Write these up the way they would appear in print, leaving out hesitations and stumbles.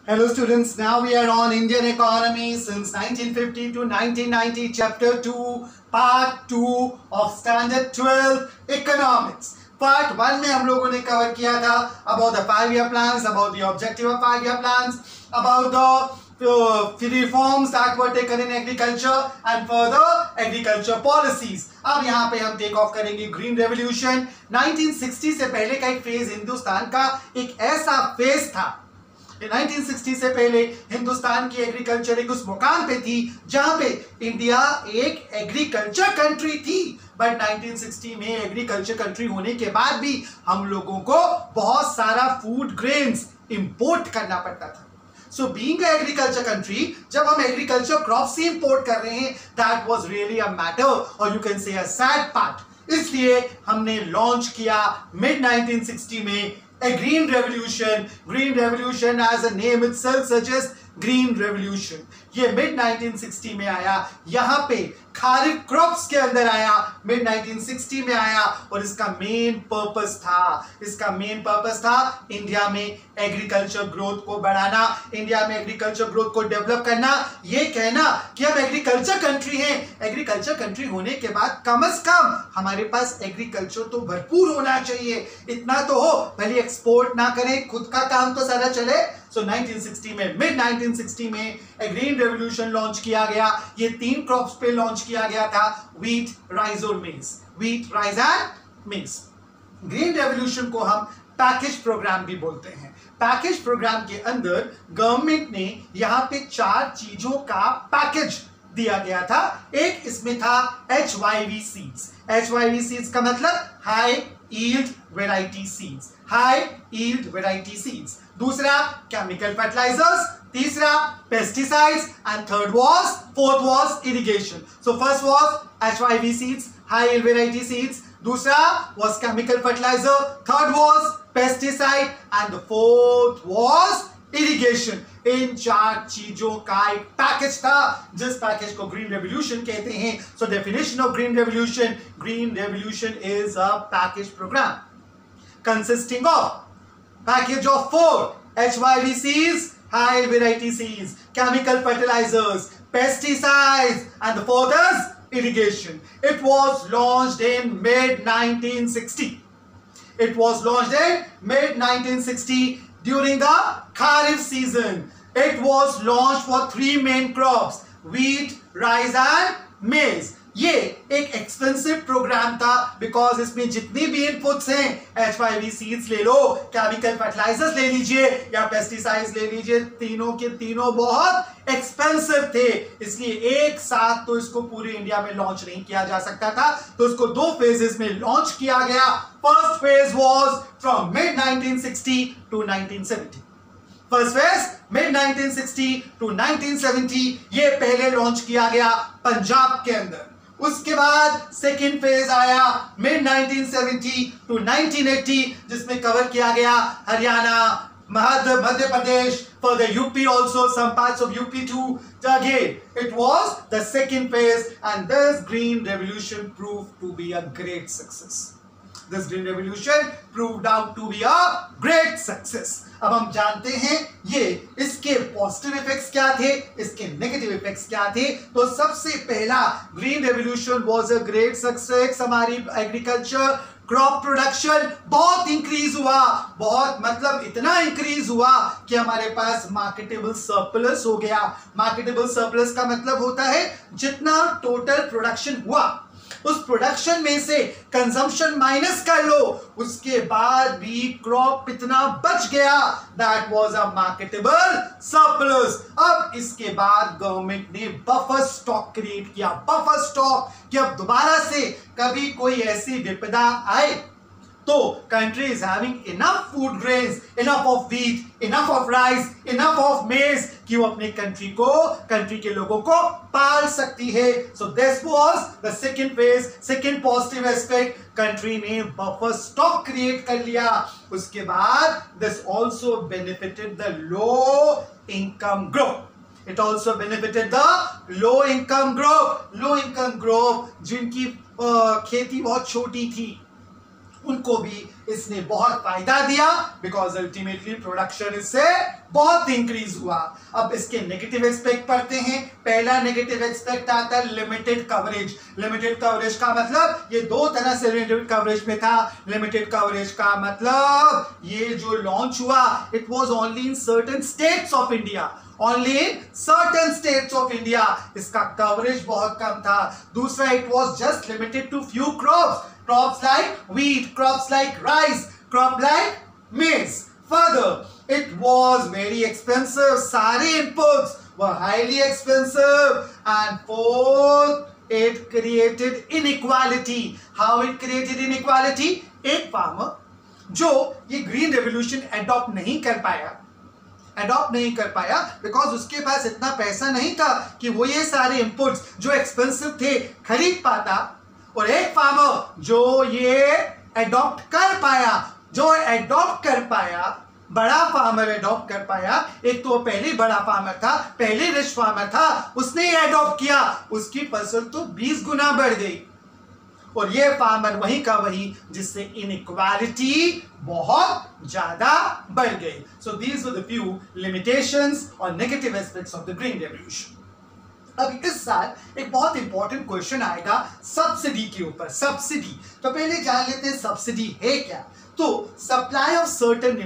Hello students, now we are on Indian economy since 1950 to 1990, chapter 2, part 2 of standard 12 economics. Part 1 में हम लोगों ने cover किया था about the 5-year plans, about the objective of 5-year plans, about the reforms that were taken in agriculture and further agriculture policies. अब यहाँ पे हम टेक ऑफ करेंगे ग्रीन रेवोल्यूशन. 1960 से पहले का एक फेज हिंदुस्तान का एक ऐसा फेज था. 1960 से पहले हिंदुस्तान की एग्रीकल्चर एक उस मुकाम पे थी जहां पे इंडिया एक एग्रीकल्चर कंट्री थी. बट 1960 में एग्रीकल्चर कंट्री होने के बाद भी हम लोगों को बहुत सारा फूड ग्रेन्स इंपोर्ट करना पड़ता था. So being an agriculture country, जब हम एग्रीकल्चर क्रॉप से इंपोर्ट कर रहे हैं, that was really a matter or you can say a sad part. इसलिए हमने लॉन्च किया मिड 1960 में a green revolution as the name itself suggests, green revolution. ये मिड 1960 में आया, यहां पे खारिफ क्रॉप्स के अंदर आया, मिड 1960 में आया और इसका मेन पर्पस था इंडिया में एग्रीकल्चर ग्रोथ को बढ़ाना, इंडिया में एग्रीकल्चर ग्रोथ को डेवलप करना. ये कहना कि हम एग्रीकल्चर कंट्री हैं, एग्रीकल्चर कंट्री होने के बाद कम से कम हमारे पास एग्रीकल्चर तो भरपूर होना चाहिए. इतना तो हो, भले एक्सपोर्ट ना करें, खुद का काम तो सारा चले. So 1960 में, मिड 1960 में ग्रीन रेवोल्यूशन लॉन्च किया गया. ये 3 क्रॉप्स पे लॉन्च किया गया था, व्हीट, राइस और maize. Wheat, rice and maize. Green revolution को हम पैकेज प्रोग्राम भी बोलते हैं. पैकेज प्रोग्राम के अंदर गवर्नमेंट ने यहां पे 4 चीजों का पैकेज दिया गया था. एक इसमें था HYV सीड्स. HYV सीड्स का मतलब high yield variety seeds, high yield variety seeds. दूसरा केमिकल फर्टिलाइजर्स, तीसरा pesticides and fourth was irrigation. So first was HYV seeds, high yield variety seeds. दूसरा was chemical fertiliser, third was pesticide and the fourth was irrigation. इन 4 चीजों का एक package था जिस package को ग्रीन रेवोल्यूशन कहते हैं. So definition of green revolution is a package programme consisting of package of 4 HYV seeds, high variety seeds, chemical fertilizers, pesticides, and the fourth is irrigation. It was launched in mid 1960. During the Kharif season. It was launched for 3 main crops, wheat, rice and maize. ये एक expensive programme था because इसमें जितनी भी inputs हैं, HYV seeds ले लो, chemical fertilisers ले लीजिए या पेस्टिसाइड्स ले लीजिए, तीनों के तीनों बहुत एक्सपेंसिव थे. इसलिए एक साथ तो इसको पूरे इंडिया में लॉन्च नहीं किया जा सकता था, तो इसको 2 फेजेस में लॉन्च किया गया. First phase was from mid 1960 to 1970. First phase mid 1960 to 1970 ये पहले लॉन्च किया गया पंजाब के अंदर. उसके बाद सेकेंड फेज आया मिड 1970 टू 1980 जिसमें कवर किया गया Haryana, Madhya Pradesh, for the UP also, some parts of UP too. Again, it was the second phase and this green revolution proved to be a great success. This green revolution proved out to be a great success. अब हम जानते हैं ये इसके positive effects क्या थे, इसके negative effects क्या थे. तो सबसे पहला green revolution was a great success. हमारी एग्रीकल्चर क्रॉप प्रोडक्शन बहुत इंक्रीज हुआ, बहुत मतलब इतना इंक्रीज हुआ कि हमारे पास मार्केटेबल सरप्लस हो गया. मार्केटेबल सरप्लस का मतलब होता है जितना टोटल प्रोडक्शन हुआ उस प्रोडक्शन में से कंजम्पशन माइनस कर लो, उसके बाद भी क्रॉप इतना बच गया, that was a marketable surplus. अब इसके बाद गवर्नमेंट ने बफर स्टॉक क्रिएट किया, बफर स्टॉक, कि अब दोबारा से कभी कोई ऐसी विपदा आए तो country is having enough food grains, enough of wheat, enough of rice, enough of maize कि वो अपने कंट्री के लोगों को पाल सकती है. So this was the second phase, second positive aspect. Country ने बफर स्टॉक क्रिएट कर लिया. उसके बाद this also benefited the low income group. It also benefited the low income group जिनकी खेती बहुत छोटी थी, उनको भी इसने बहुत फायदा दिया, बिकॉज अल्टीमेटली प्रोडक्शन इससे बहुत इंक्रीज हुआ। अब इसके नेगेटिव एस्पेक्ट पढ़ते हैं। पहला नेगेटिव एस्पेक्ट आता है लिमिटेड कवरेज। लिमिटेड कवरेज का मतलब ये दो तरह से लिमिटेड कवरेज में था। लिमिटेड कवरेज का मतलब ये जो लॉन्च हुआ it was only in certain states of India, only in certain states of India. इसका कवरेज बहुत कम था। दूसरा, it was just limited to few crops, crops like wheat, crops like rice, crop like maize. Further, it was very expensive. सारे inputs were highly expensive. And fourth, it created inequality. How it created inequality? एक farmer जो ये green revolution adopt नहीं कर पाया because उसके पास इतना पैसा नहीं था कि वो ये सारे इनपुट्स जो एक्सपेंसिव थे खरीद पाता, और एक फार्मर जो ये एडॉप्ट कर पाया, बड़ा फार्मर एडॉप्ट कर पाया। एक तो पहले बड़ा फार्मर था, पहले रिच फार्मर था, उसने ये एडॉप्ट किया, उसकी फसल तो 20 गुना बढ़ गई। और ये फार्मर वही का वही, जिससे इनइक्वालिटी बहुत ज्यादा बढ़ गई। So these were the few limitations और negative aspects of the green revolution. अब इस साल एक बहुत इंपॉर्टेंट क्वेश्चन आएगा सब्सिडी के ऊपर। सब्सिडी तो पहले जान लेते हैं सब्सिडी है क्या। तो supply of certain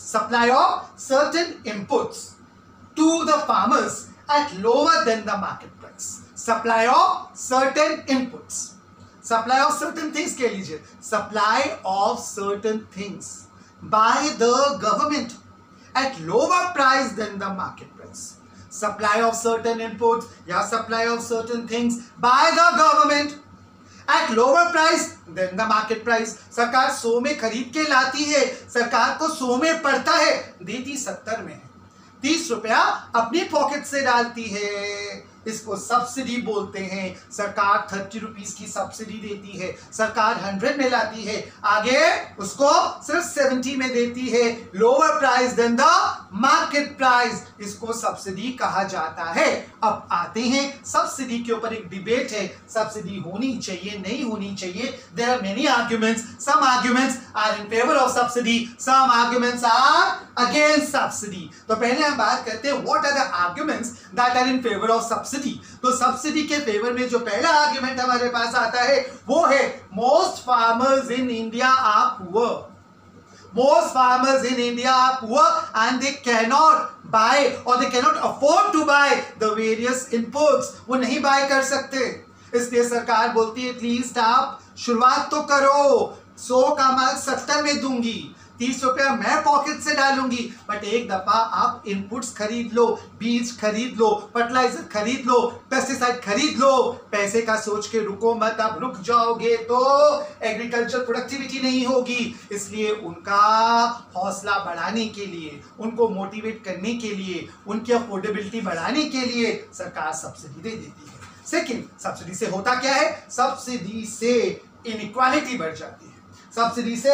inputs to the farmers at lower than the market price. Supply of certain inputs, supply of certain things कह लीजिए, supply of certain things by the government at lower price than the market price. Supply of certain inputs या supply of certain things by the government at lower price than the market price। सरकार 100 में खरीद के लाती है, सरकार को 100 में पड़ता है, देती 70 में है, 30 रुपया अपनी पॉकेट से डालती है। इसको सब्सिडी बोलते हैं। सरकार 30 रुपीस की सब्सिडी देती है, सरकार 100 में लाती है, आगे उसको सिर्फ 70 में देती है, lower price than the market price. इसको सब्सिडी कहा जाता है। अब आते हैं सब्सिडी के ऊपर, एक डिबेट है, सब्सिडी होनी चाहिए नहीं होनी चाहिए। There are many arguments, some arguments are in favour of subsidy, some arguments are against subsidy. तो पहले हम बात करते हैं what are the arguments that are in favour of subsidy. तो सब्सिडी के फेवर में जो पहला आर्गुमेंट हमारे पास आता है वो है most farmers in India are poor. Most farmers in India are poor and they cannot buy or they cannot afford to buy the various inputs. वो नहीं buy कर सकते, इसलिए सरकार बोलती है एटलीस्ट आप शुरुआत तो करो, 100 का माल 70 में दूंगी, 30 रुपया मैं पॉकेट से डालूंगी, बट एक दफा आप इनपुट्स खरीद लो, बीज खरीद लो, फर्टिलाइजर खरीद लो, पेस्टिसाइड खरीद लो। पैसे का सोच के रुको मत, आप रुक जाओगे तो एग्रीकल्चर प्रोडक्टिविटी नहीं होगी। इसलिए उनका हौसला बढ़ाने के लिए, उनको मोटिवेट करने के लिए, उनकी अफोर्डेबिलिटी बढ़ाने के लिए सरकार सब्सिडी दे देती है। सेकेंड, सब्सिडी से होता क्या है? सब्सिडी से इनइक्वालिटी बढ़ जाती है। सब्सिडी से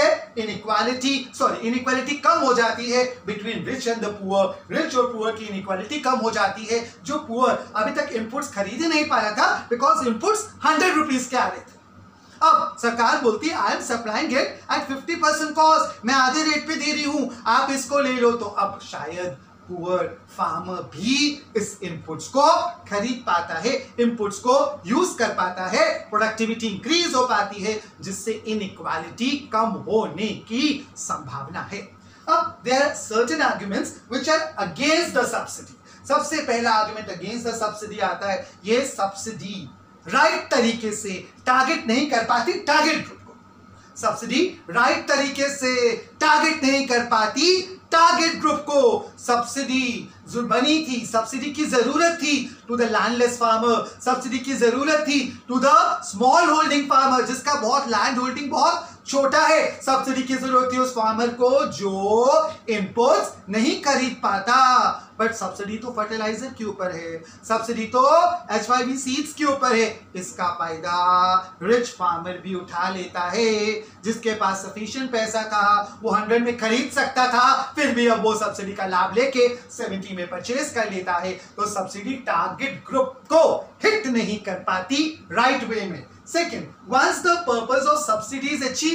इनइक्वालिटी कम हो जाती है between rich and the poor. Rich और पुअर की इनइक्वालिटी कम हो जाती है। जो पुअर अभी तक इनपुट्स खरीद ही नहीं पा रहा था बिकॉज इनपुट्स 100 रुपीज के आ रहे थे, अब सरकार बोलती है I am supplying it at 50% cost, मैं आधे रेट पे दे रही हूं, आप इसको ले लो। तो अब शायद पुअर फार्मर भी इस इनपुट्स को खरीद पाता है, इनपुट्स को यूज कर पाता है, प्रोडक्टिविटी इंक्रीज हो पाती है, जिससे इनइक्वालिटी कम होने की संभावना है। अब there are certain arguments which are against the subsidy. सबसे पहला आर्गुमेंट अगेंस्ट द सब्सिडी आता है, ये सब्सिडी राइट तरीके से टारगेट नहीं कर पाती टारगेट ग्रुप को। सब्सिडी राइट तरीके से टारगेट नहीं कर पाती टारगेट ग्रुप को। सब्सिडी जो बनी थी, सब्सिडी की जरूरत थी to the landless farmer, subsidy की जरूरत थी to the small holding farmer, जिसका बहुत लैंड होल्डिंग बहुत छोटा है। सब्सिडी की जरूरत थी उस फार्मर को जो इनपुट्स नहीं खरीद पाता। बट सब्सिडी तो फर्टिलाइजर के ऊपर है, सब्सिडी तो H5V सीड्स के ऊपर है। इसका फायदा रिच फार्मर भी उठा लेता है, जिसके पास सफिशिएंट पैसा था, वो 100 में खरीद सकता था, फिर भी अब वो सब्सिडी का लाभ लेके 70 में परचेज कर लेता है। तो सब्सिडी टारगेट ग्रुप को हिट नहीं कर पाती राइट वे में। Second, once the purpose of subsidy is achieved,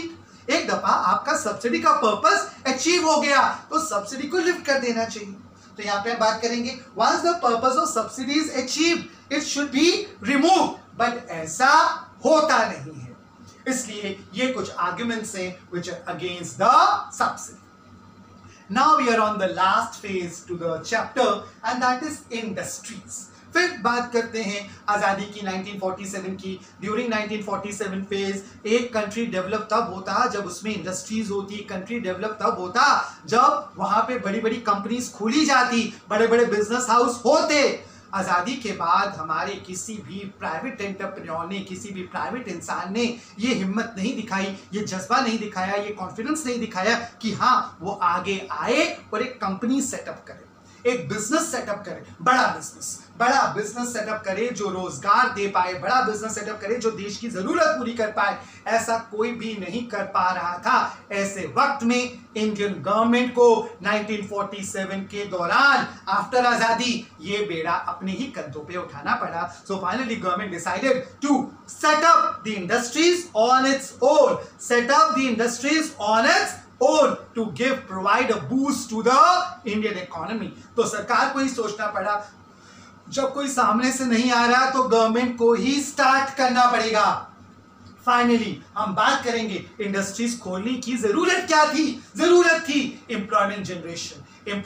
एक दफा आपका सब्सिडी का पर्पस अचीव हो गया तो सब्सिडी को लिफ्ट कर देना चाहिए। तो यहाँ पे बात करेंगे once the purpose of subsidy is achieved it should be remove, but ऐसा होता नहीं है, इसलिए ये कुछ आर्गुमेंट्स हैं which are against the subsidy. Now we are on the last phase to the chapter and that is industries. फिर बात करते हैं आजादी की 1947 की। ड्यूरिंग 1947 फेज एक कंट्री डेवलप तब होता जब उसमें इंडस्ट्रीज होती, कंट्री डेवलप तब होता जब वहां पे बड़ी बड़ी कंपनीज खोली जाती, बड़े बड़े बिजनेस हाउस होते। आज़ादी के बाद हमारे किसी भी प्राइवेट एंटरप्रेन्योर ने, किसी भी प्राइवेट इंसान ने ये हिम्मत नहीं दिखाई, ये जज्बा नहीं दिखाया, ये कॉन्फिडेंस नहीं दिखाया कि हाँ वो आगे आए और एक कंपनी सेटअप करे, एक बिजनेस सेटअप करे, बड़ा बिजनेस सेटअप करे जो रोजगार दे पाए, बड़ा बिजनेस सेटअप करे जो देश की जरूरत पूरी कर पाए। ऐसा कोई भी नहीं कर पा रहा था। ऐसे वक्त में इंडियन गवर्नमेंट को 1947 के दौरान आफ्टर आजादी ये बेड़ा अपने ही कंधों पे उठाना पड़ा। So finally government decided to set up the industries on its own, set up the industries on its own to provide a boost to the Indian economy। तो सरकार को ही सोचना पड़ा, जब कोई सामने से नहीं आ रहा तो गवर्नमेंट को ही स्टार्ट करना पड़ेगा। फाइनली हम बात करेंगे इंडस्ट्रीज खोलने की जरूरत क्या थी। जरूरत थी एम्प्लॉयमेंट जनरेशन,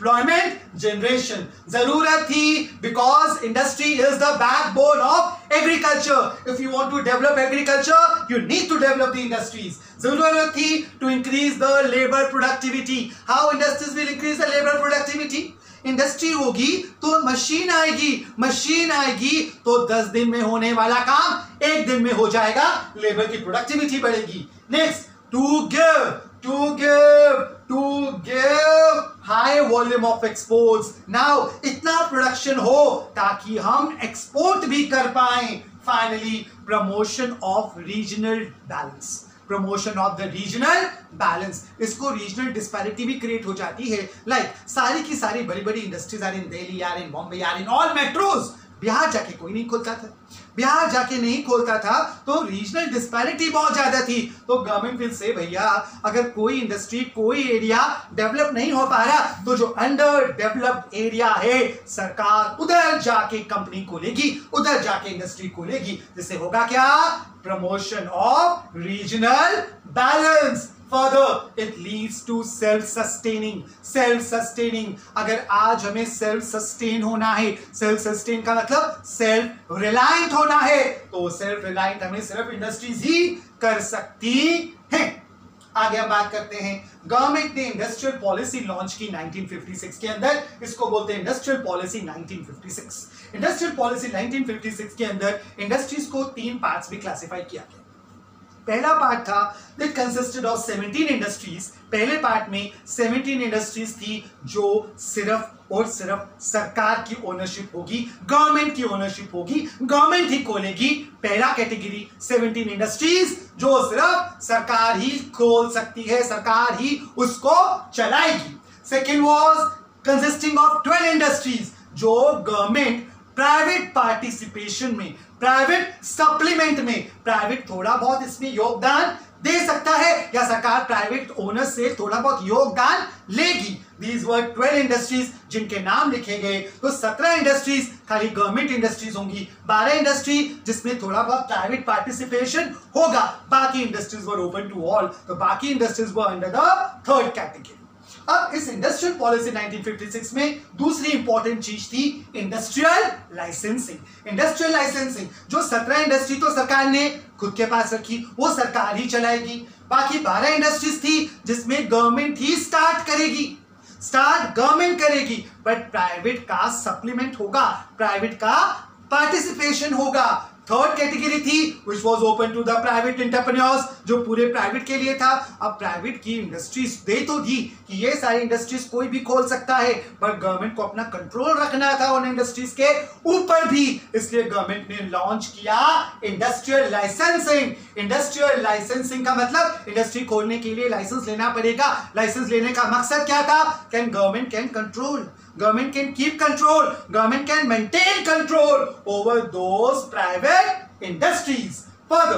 जरूरत थी because industry is the backbone of agriculture. If you want to develop agriculture you need to develop the industries. जरूरत थी to increase the labour productivity. How industries will increase the labour productivity? Industry होगी तो machine आएगी तो 10 दिन में होने वाला काम 1 दिन में हो जाएगा, लेबर की प्रोडक्टिविटी बढ़ेगी। Next, to give high volume of exports. Now इतना प्रोडक्शन हो ताकि हम एक्सपोर्ट भी कर पाएं। Finally promotion of regional balance, इसको रीजनल डिस्पैरिटी भी क्रिएट हो जाती है। लाइक सारी की सारी बड़ी बड़ी industries are in Delhi, are in Bombay, are in all metros. Bihar जाके कोई नहीं खोलता था, तो रीजनल डिस्पैरिटी बहुत ज्यादा थी। तो गवर्नमेंट विल से भैया अगर कोई इंडस्ट्री, कोई एरिया डेवलप नहीं हो पा रहा तो जो अंडर डेवलप्ड एरिया है सरकार उधर जाके कंपनी खोलेगी, उधर जाके इंडस्ट्री खोलेगी, जिससे होगा क्या? Promotion of regional balance. Further, it leads to self-sustaining। अगर आज हमें self sustain होना है, self sustain का मतलब self reliant होना है, तो self reliant हमें सिर्फ इंडस्ट्रीज ही कर सकती हैं। आगे हम बात करते हैं, गवर्नमेंट ने इंडस्ट्रियल पॉलिसी लॉन्च की 1956 के अंदर, इसको बोलते हैं इंडस्ट्रियल पॉलिसी 1956। इंडस्ट्रियल पॉलिसी 1956 के अंदर इंडस्ट्रीज को 3 पार्ट्स में क्लासिफाई किया गया। पहला पार्ट था दैट कंसिस्टेड ऑफ 17 इंडस्ट्रीज। पहले पार्ट में 17 इंडस्ट्रीज थी जो सिर्फ और सिर्फ सरकार की ओनरशिप होगी, गवर्नमेंट की ओनरशिप होगी, गवर्नमेंट ही खोलेगी। पहला कैटेगरी 17 इंडस्ट्रीज जो सिर्फ सरकार ही खोल सकती है, सरकार ही उसको चलाएगी। Second was consisting of 12 industries जो गवर्नमेंट प्राइवेट पार्टिसिपेशन में, प्राइवेट सप्लीमेंट में, प्राइवेट थोड़ा बहुत इसमें योगदान दे सकता है या सरकार प्राइवेट ओनर से थोड़ा बहुत योगदान लेगी। These were 12 इंडस्ट्रीज जिनके नाम लिखे गए। तो 17 इंडस्ट्रीज खाली गवर्नमेंट इंडस्ट्रीज होंगी, 12 इंडस्ट्री जिसमें थोड़ा बहुत प्राइवेट पार्टिसिपेशन होगा, बाकी industries were open to all. तो बाकी industries were under the third category. अब इस इंडस्ट्रियल पॉलिसी 1956 में दूसरी इंपॉर्टेंट चीज थी इंडस्ट्रियल लाइसेंसिंग। इंडस्ट्रियल लाइसेंसिंग जो 17 इंडस्ट्री तो सरकार ने खुद के पास रखी, वो सरकार ही चलाएगी। बाकी 12 इंडस्ट्रीज थी जिसमें गवर्नमेंट ही स्टार्ट गवर्नमेंट करेगी, बट प्राइवेट का सप्लीमेंट होगा, प्राइवेट का पार्टिसिपेशन होगा। थर्ड कैटेगरी थी which was open to the private entrepreneurs, जो पूरे प्राइवेट के लिए था। अब प्राइवेट की इंडस्ट्रीज दे तो दी कि ये सारी इंडस्ट्रीज कोई भी खोल सकता है, पर गवर्नमेंट को अपना कंट्रोल रखना था उन इंडस्ट्रीज के ऊपर भी, इसलिए गवर्नमेंट ने लॉन्च किया इंडस्ट्रियल लाइसेंसिंग। इंडस्ट्रियल लाइसेंसिंग का मतलब इंडस्ट्री खोलने के लिए लाइसेंस लेना पड़ेगा। लाइसेंस लेने का मकसद क्या था? Government can control, government can keep control, government can maintain control over those private industries. Further,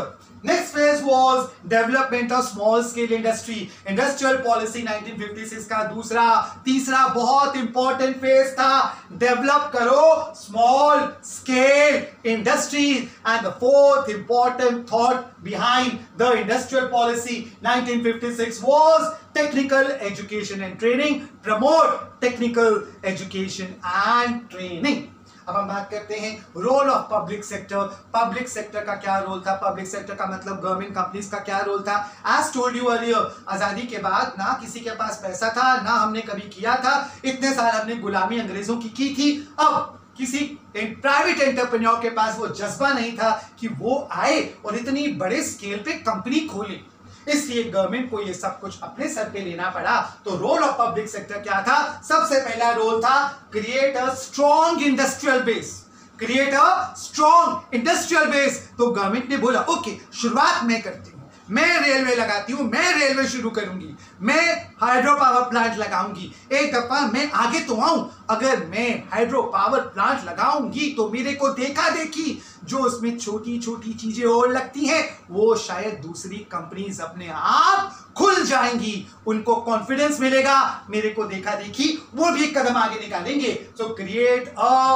Next phase was development of small scale industry. Industrial policy 1956 का तीसरा बहुत इंपॉर्टेंट फेज था. डेवलप करो small scale industries. And the fourth important thought behind the industrial policy 1956 was technical education and training. Promote technical education and training. अब हम बात करते हैं role of public sector. Public sector का क्या role था? पब्लिक सेक्टर का मतलब गवर्नमेंट कंपनीज का क्या रोल था? एज टोल्ड यू अर्लियर, आजादी के बाद ना किसी के पास पैसा था, ना हमने कभी किया था. इतने साल हमने गुलामी अंग्रेजों की थी. अब किसी प्राइवेट एंटरप्रेन्योर के पास वो जज्बा नहीं था कि वो आए और इतनी बड़े स्केल पे कंपनी खोले. इसलिए गवर्नमेंट को ये सब कुछ अपने सर पे लेना पड़ा. तो रोल ऑफ पब्लिक सेक्टर क्या था? सबसे पहला रोल था create a strong industrial base. Create a strong industrial base. तो गवर्नमेंट ने बोला ओके, शुरुआत मैं करती हूं, मैं रेलवे लगाती हूं, मैं रेलवे शुरू करूंगी, मैं हाइड्रो पावर प्लांट लगाऊंगी. एक दफा मैं आगे तो आऊं. अगर मैं हाइड्रो पावर प्लांट लगाऊंगी तो मेरे को देखा देखी जो उसमें छोटी छोटी चीजें और लगती हैं वो शायद दूसरी कंपनीज अपने आप खुल जाएंगी. उनको कॉन्फिडेंस मिलेगा, मेरे को देखा देखी वो भी एक कदम आगे निकालेंगे. So create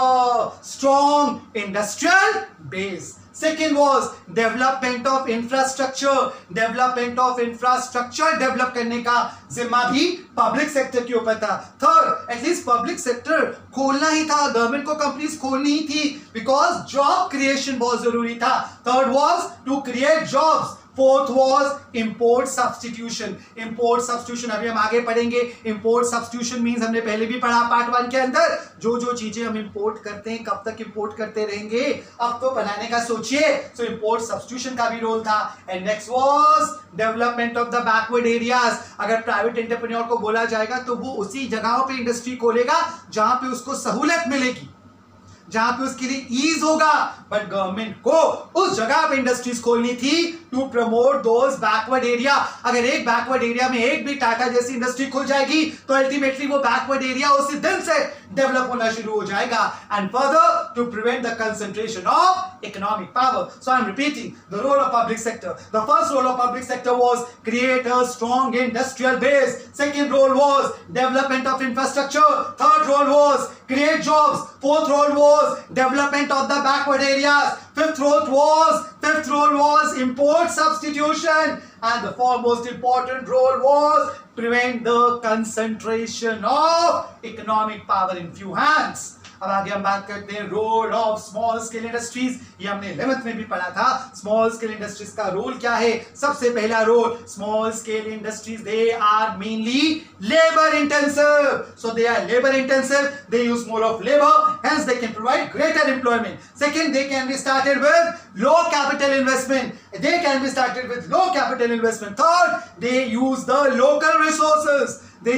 a strong industrial base. Second was development of infrastructure. Development of infrastructure develop करने का जिम्मा भी पब्लिक सेक्टर के ऊपर था. थर्ड, एटलीस्ट पब्लिक सेक्टर खोलना ही था, गवर्नमेंट को कंपनीज खोलनी ही थी, बिकॉज जॉब क्रिएशन बहुत जरूरी था. Third was to create jobs. Fourth was import substitution. Import substitution अभी हम आगे पढ़ेंगे. इंपोर्ट सब्सटीट्यूशन मींस हमने पहले भी पढ़ा पार्ट 1 के अंदर. जो चीजें हम इंपोर्ट करते हैं कब तक इंपोर्ट करते रहेंगे, अब तो बनाने का सोचिए. सो इंपोर्ट सब्सटीट्यूशन का भी रोल था. And next was development of the backward areas. अगर प्राइवेट एंटरप्रेन्योर को बोला जाएगा तो वो उसी जगहों पे इंडस्ट्री खोलेगा जहां पे उसको सहूलत मिलेगी, जहां पे उसके लिए ईज होगा. बट गवर्नमेंट को उस जगह पे इंडस्ट्रीज खोलनी थी to promote those backward area. अगर एक बैकवर्ड एरिया में एक भी टाटा जैसी इंडस्ट्री खुल जाएगी तो अल्टीमेटली वो बैकवर्ड एरिया उसी दिन से डेवलप होना शुरू हो जाएगा. And further to prevent the concentration of economic power. So I am repeating the role of public sector. The first role of public sector was create a strong industrial base. Second role was development of infrastructure. Third role was create jobs. Fourth role was development of the backward areas. Fifth role was import substitution. And the foremost important role was prevent the concentration of economic power in few hands. अब आगे हम बात करते हैं role of small scale industries. ये हमने 11th में भी पढ़ा था. स्मॉल स्केल इंडस्ट्रीज का रोल क्या है? सबसे पहला role, small scale industries they are mainly labour intensive. So they are labour intensive, they use more of labour, hence they can provide greater employment. Second, they can be started with low capital investment. They can be started with low capital investment. Third, they use the local resources.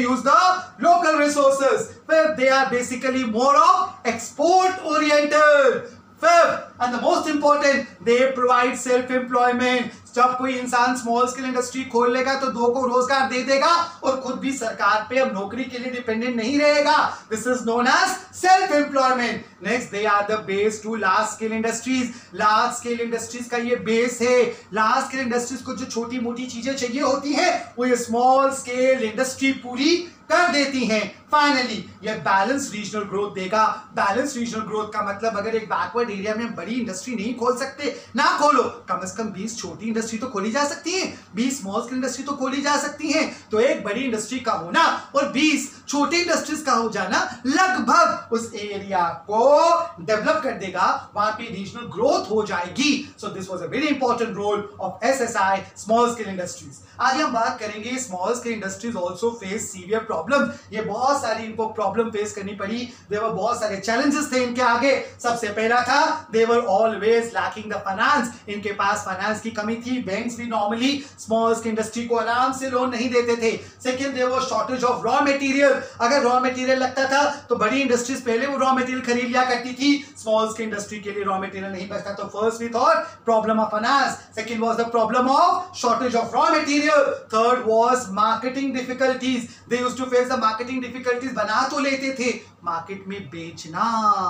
Fifth, they are basically more of export oriented. Fifth, and the most important, they provide self-employment. जब कोई इंसान small scale industry खोल लेगा तो 2 को रोजगार दे देगा और खुद भी सरकार पे अब नौकरी के लिए डिपेंडेंट नहीं रहेगा. This is known as self employment. Next, they are the base to large scale industries. Large scale industries का ये बेस है. लार्ज स्केल इंडस्ट्रीज को जो छोटी मोटी चीजें चाहिए होती है वो ये स्मॉल स्केल इंडस्ट्री पूरी कर देती हैं. फाइनली ये बैलेंस रीजनल ग्रोथ देगा. बैलेंस रीजनल ग्रोथ का मतलब अगर एक बैकवर्ड एरिया में बड़ी इंडस्ट्री नहीं खोल सकते, ना खोलो, कम से कम 20 छोटी इंडस्ट्री तो खोली जा सकती है, 20 स्मॉल स्केल इंडस्ट्री तो खोली जा सकती है. तो एक बड़ी इंडस्ट्री का होना और 20 छोटी इंडस्ट्रीज का हो जाना लगभग उस एरिया को डेवलप कर देगा, वहां पे रीजनल ग्रोथ हो जाएगी. So this was a very important role of SSI, small scale industries. आगे हम बात करेंगे small scale industries also face severe problem. ये बहुत सारी इनको प्रॉब्लम फेस करनी पड़ी. देयर वर बहुत सारे चैलेंजेस थे इनके आगे. सबसे पहला था they were always lacking the finance. इनके पास फाइनेंस की कमी थी. बैंक्स भी नॉर्मली स्मॉल स्केल इंडस्ट्री को आराम से लोन नहीं देते थे. Second, there was shortage of raw material. अगर रॉ मटेरियल लगता था तो बड़ी इंडस्ट्रीज पहले वो रॉ मटेरियल खरीद लिया करती थी. स्मॉल स्केल इंडस्ट्री के लिए रॉ मटेरियल नहीं बचता. तो first we thought problem of finance. Second was the problem of shortage of raw material. Third was marketing difficulties. They used to face the marketing difficulties. बना तो लेते थे, market में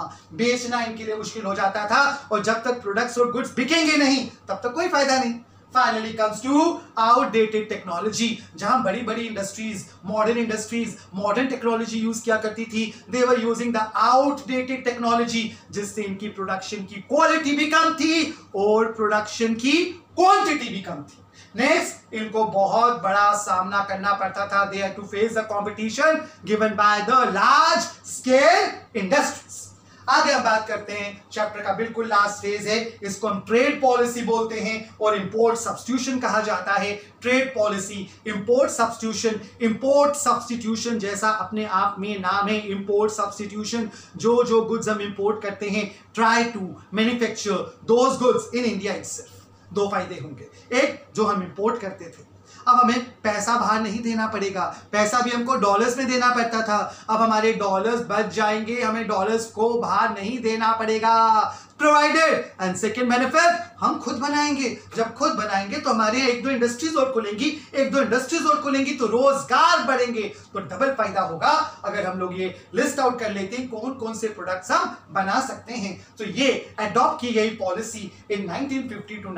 बेचना इनके लिए मुश्किल हो जाता था. और जब तक प्रोडक्ट्स और गुड्स बिकेंगे नहीं तब तक कोई फायदा नहीं. Finally comes to outdated technology, जहां बड़ी बड़ी इंडस्ट्रीज, मॉडर्न टेक्नोलॉजी यूज किया करती थी, they were using the outdated technology, जिससे इनकी प्रोडक्शन की क्वालिटी भी कम थी और प्रोडक्शन की क्वांटिटी भी कम थी। नेक्स्ट, इनको बहुत बड़ा सामना करना पड़ता था, they had to face the competition given by the large scale industries. आगे हम बात करते हैं, चैप्टर का बिल्कुल लास्ट फेज है, इसको हम ट्रेड पॉलिसी बोलते हैं और इंपोर्ट सब्स्टिट्यूशन कहा जाता है। ट्रेड पॉलिसी, इंपोर्ट सब्स्टिट्यूशन जैसा अपने आप में नाम है, इंपोर्ट सब्स्टिट्यूशन, जो गुड्स हम इंपोर्ट करते हैं, try to manufacture those goods in India itself. दो फायदे होंगे, एक जो हम इंपोर्ट करते थे, अब हमें पैसा बाहर नहीं देना पड़ेगा, पैसा भी हमको डॉलर्स में देना पड़ता था, अब हमारे डॉलर्स बच जाएंगे, हमें डॉलर्स को बाहर नहीं देना पड़ेगा, प्रोवाइडेड। एंड सेकेंड बेनिफिट, हम खुद बनाएंगे, जब खुद बनाएंगे तो हमारे एक दो इंडस्ट्रीज और खुलेंगी तो रोजगार बढ़ेंगे, तो डबल फायदा होगा। अगर हम लोग ये लिस्ट आउट कर लेते हैं कौन कौन से प्रोडक्ट्स हम बना सकते हैं, तो ये अडॉप्ट की गई पॉलिसी इन 1950 टू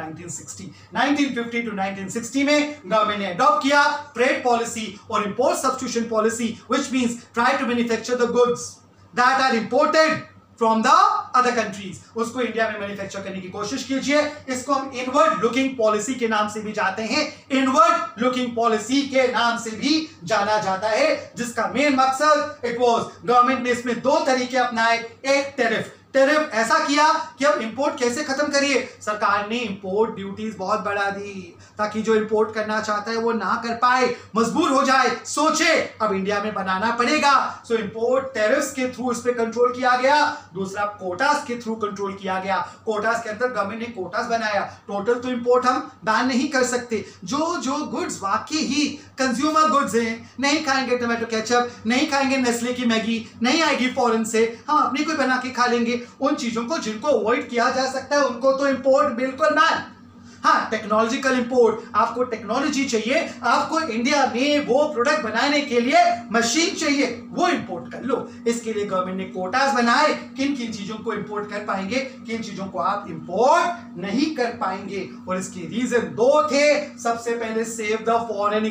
1960 में गवर्नमेंट ने अडॉप्ट किया ट्रेड पॉलिसी और import substitution policy, which means try to manufacture the goods that are imported from the other countries, उसको इंडिया में मैन्युफैक्चर करने की कोशिश कीजिए। इसको हम इनवर्ड लुकिंग पॉलिसी के नाम से भी जाते हैं, इनवर्ड लुकिंग पॉलिसी के नाम से भी जाना जाता है, जिसका मेन मकसद इट वाज, गवर्नमेंट ने इसमें दो तरीके अपनाए। एक टेरिफ ऐसा किया कि अब इंपोर्ट कैसे खत्म करिए, सरकार ने इंपोर्ट ड्यूटीज बहुत बढ़ा दी ताकि जो इंपोर्ट करना चाहता है वो ना कर पाए, मजबूर हो जाए, सोचे अब इंडिया में बनाना पड़ेगा, सो इंपोर्ट टैरिफ्स के थ्रू इस पे कंट्रोल किया गया। दूसरा, कोटास के थ्रू कंट्रोल किया गया, कोटास के अंदर गवर्नमेंट ने कोटास बनाया, टोटल तो इंपोर्ट हम बैन नहीं कर सकते, जो गुड्स वाकई ही कंज्यूमर गुड्स हैं, नहीं खाएंगे टोमेटो केचप, नहीं खाएंगे नेस्ले की मैगी, नहीं आएगी फॉरेन से, हम अपनी कोई बना के खा लेंगे, उन चीजों को जिनको अवॉइड किया जा सकता है उनको तो इंपोर्ट बिल्कुल बैन। हाँ, टेक्नोलॉजिकल इंपोर्ट, आपको टेक्नोलॉजी चाहिए, आपको इंडिया में वो प्रोडक्ट बनाने के लिए मशीन चाहिए, वो इंपोर्ट कर लो। इसके लिए गवर्नमेंट ने कोटास बनाए, किन किन चीजों को इंपोर्ट कर पाएंगे, किन चीजों को आप इंपोर्ट नहीं कर पाएंगे, और इसके रीजन दो थे। सबसे पहले सेव द फॉरेन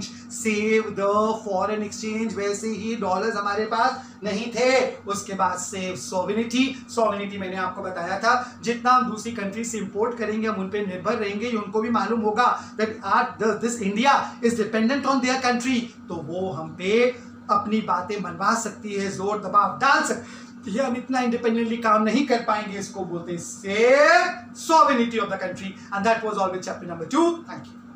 एक्सचेंज, वैसे ही डॉलर्स हमारे पास नहीं थे। उसके बाद सेव सॉवरेनिटी, मैंने आपको बताया था, जितना हम दूसरी कंट्री से इंपोर्ट करेंगे हम उन पे निर्भर रहेंगे, उनको भी मालूम होगा that this India is dependent on their country, तो वो हम पे अपनी बातें मनवा सकती है, जोर दबाव डाल सकती है, हम इतना इंडिपेंडेंटली काम नहीं कर पाएंगे, इसको बोलते हैं save sovereignty of the country, and that was all with chapter number 2। Thank you.